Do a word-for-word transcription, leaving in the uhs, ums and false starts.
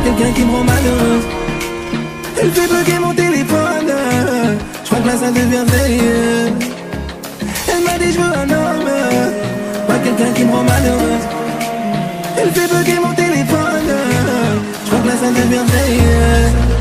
quelqu'un qui me rend malheureuse. Elle fait bugger mon téléphone. Je crois que là ça devient veilleux. Elle m'a dit je veux un homme, pas quelqu'un qui me rend malheureuse. Elle fait bugger mon téléphone. Je crois que là ça devient veilleux.